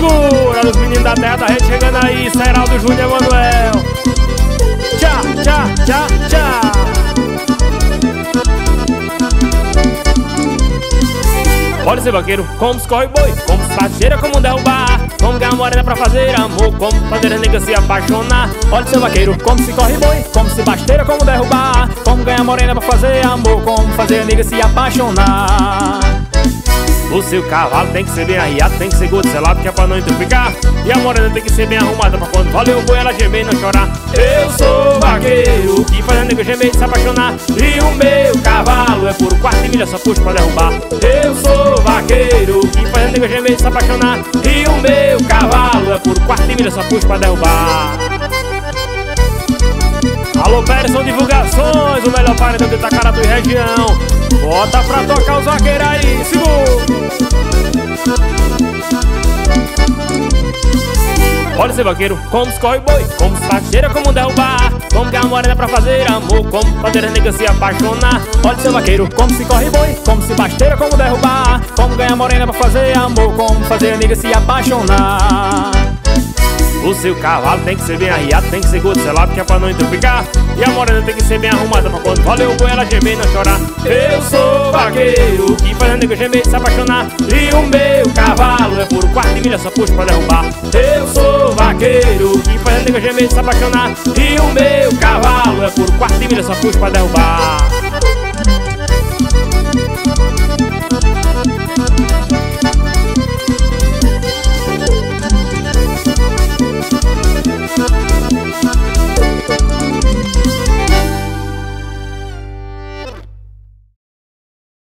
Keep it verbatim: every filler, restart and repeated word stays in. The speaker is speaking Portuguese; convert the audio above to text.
Segura os meninos da terra da rede chegando aí, Seraldo, Júnior, Manuel. Tchá, tchá, tchá, tchá. Olha esse vaqueiro, como se corre boi, como se parceira, como derrubar, como ganhar morena pra fazer amor, como fazer a nega se apaixonar. Olha seu vaqueiro, como se corre boi, como se basteira, como derrubar, como ganhar morena pra fazer amor, como fazer a nega se apaixonar. O seu cavalo tem que ser bem arriado, tem que ser gordo selado, que é pra não entupicar. E a morena tem que ser bem arrumada pra quando valeu o boi ela gemer e não chorar. Eu sou vaqueiro que faz a nega gemer e se apaixonar. E o meu cavalo é puro quarto de milha, só puxo pra derrubar. Eu sou vaqueiro que faz a nega gemer e se apaixonar. E o meu cavalo é puro quarto de milha, só puxo pra derrubar. Alô Pérez, são divulgações, o melhor paredão de Itacaratu e região. Bota pra tocar os vaqueiros aí, segura. Olha esse vaqueiro, como se corre boi, como se parceira, como derrubar, como ganhar morena pra fazer amor, como fazer a nega se apaixonar. Olha seu vaqueiro, como se corre boi, como se basteira, como derrubar, como ganhar morena pra fazer amor, como fazer a nega se apaixonar. O seu cavalo tem que ser bem arriado, tem que ser gordo selado, que é pra não entupicar. E a morena tem que ser bem arrumada pra quando valeu o boi ela gemer e não chorar. Eu sou vaqueiro que faz a nega gemer e se apaixonar. E o meu cavalo é puro quarto de milha, só puxo pra derrubar. Eu sou vaqueiro que faz a nega gemer e se apaixonar. E o meu cavalo é puro quarto de milha, só puxo pra derrubar.